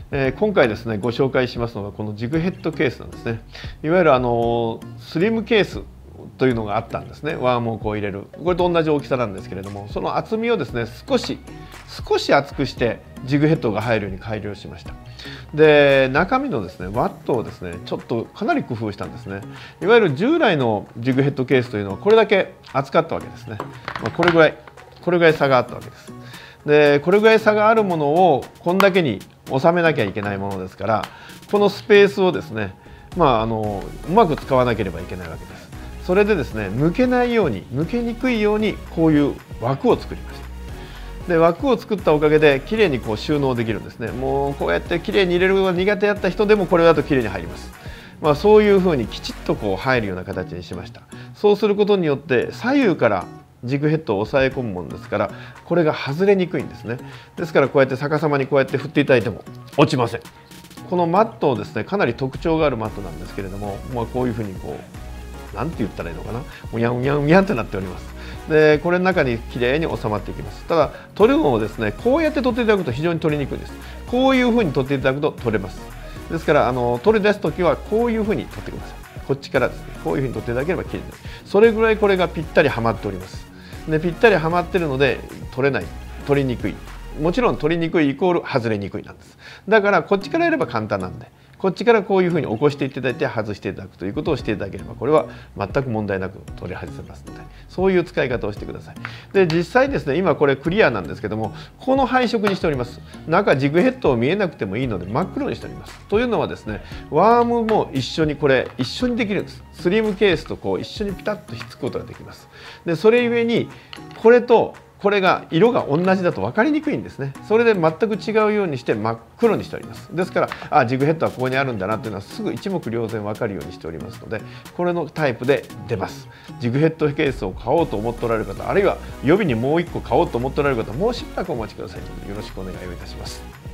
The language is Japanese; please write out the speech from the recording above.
今回ですねご紹介しますのがこのジグヘッドケースなんですね。いわゆるスリムケースというのがあったんですね。ワームをこう入れる、これと同じ大きさなんですけれども、その厚みをですね少し厚くしてジグヘッドが入るように改良しました。で中身のですねワットをですねちょっとかなり工夫したんですね。いわゆる従来のジグヘッドケースというのはこれだけ厚かったわけですね。これぐらい差があったわけです。でこれぐらい差があるものをこんだけに収めなきゃいけないものですから、このスペースをですねうまく使わなければいけないわけです。それでですね抜けないように、抜けにくいようにこういう枠を作りました。で枠を作ったおかげできれいにこう収納できるんですね。もうこうやってきれいに入れるのが苦手だった人でもこれだときれいに入ります。そういうふうにきちっとこう入るような形にしました。そうすることによって左右からジグヘッドを押さえ込むものですから、これが外れにくいんですね。ですからこうやって逆さまにこうやって振っていただいても落ちません。このマットをですねかなり特徴があるマットなんですけれども、こういうふうにこうなんて言ったらいいのかな、うやんうやんうやんってなっております。でこれの中にきれいに収まっていきます。ただ取るのをですねこうやって取っていただくと非常に取りにくいです。こういうふうに取っていただくと取れます。ですから取り出す時はこういうふうに取ってください。こっちからですねこういうふうに取っていただければきれいになる。それぐらいこれがぴったりはまっております。でぴったりはまっているので取れない、取りにくい、もちろん取りにくいイコール外れにくいなんです。だからこっちからやれば簡単なんで、こっちからこういうふうに起こしていただいて外していただくということをしていただければ、これは全く問題なく取り外せますので、そういう使い方をしてください。で実際ですね今これクリアなんですけども、この配色にしております。中ジグヘッドを見えなくてもいいので真っ黒にしております。というのはですねワームも一緒にできるんです。スリムケースとこう一緒にピタッとひっつくことができます。でそれゆえにこれとこれが色が同じだと分かりにくいんですね。それで全く違うようにして真っ黒にしております。ですからジグヘッドはここにあるんだなっていうのはすぐ一目瞭然分かるようにしておりますので、これのタイプで出ます。ジグヘッドケースを買おうと思っておられる方、あるいは予備にもう1個買おうと思っておられる方、もうしばらくお待ちください。よろしくお願いをいたします。